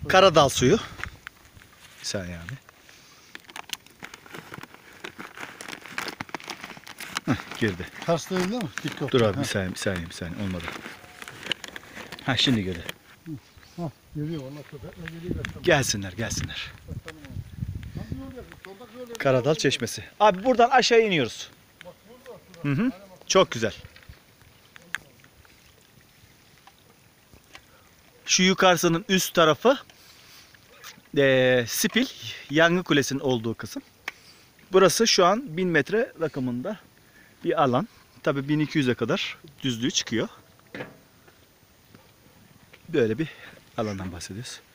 Karadal suyu. Bir saniye abi. Girdi. Ters değil mi? Dikkat. Dur abi bir saniye. Olmadı. Ha şimdi girdi. Geliyor valla köpekle geliyor. Gelsinler. Karadal Çeşmesi. Abi buradan aşağı iniyoruz. Hı. Çok güzel. Şu yukarısının üst tarafı Spil, Yangın Kulesi'nin olduğu kısım. Burası şu an 1000 metre rakımında bir alan. Tabii 1200'e kadar düzlüğü çıkıyor. Böyle bir alandan bahsediyoruz.